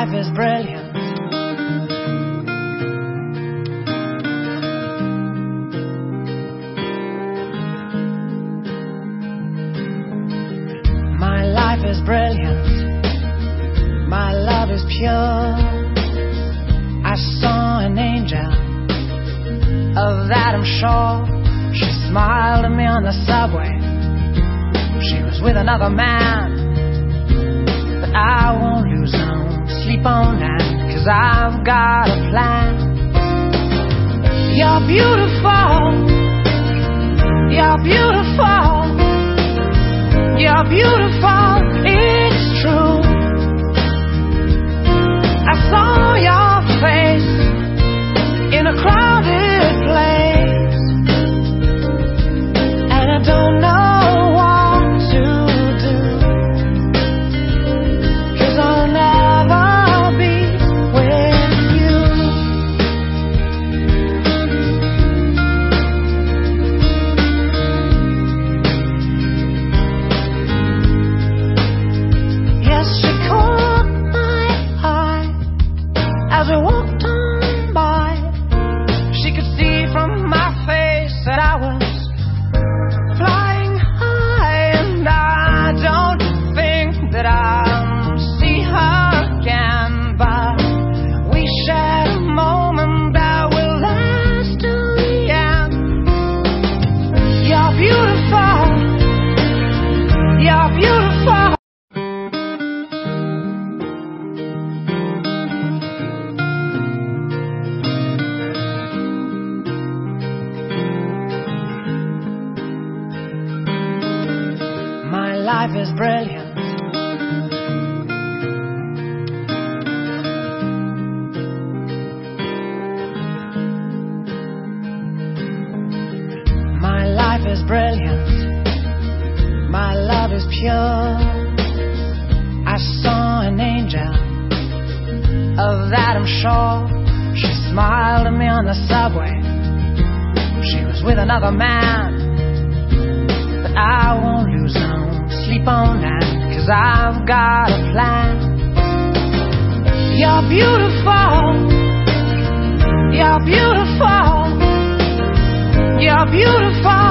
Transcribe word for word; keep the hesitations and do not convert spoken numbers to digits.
life is brilliant. My life is brilliant. My love is pure. I saw an angel, of that I'm sure. She smiled at me on the subway. She was with another man, but I won't lose no sleep on that, 'cause I've got a plan. You're beautiful. You're beautiful. You're beautiful. It's true. I saw your face in a crowded place, and I don't know what to do, 'cause I'll never be with you. Yes, she caught my eye as we walked on by. She could see from my face that I was flying high, and I don't think that I'll see her again, but we shared a moment that will last till the end. You're beautiful. You're beautiful. My life is brilliant. My life is brilliant. My love is pure. I saw an angel, of that I'm sure. She smiled at me on the subway. She was with another man, but I won't lose no sleep on that, 'cause I've got a plan. You're beautiful. You're beautiful. You're beautiful.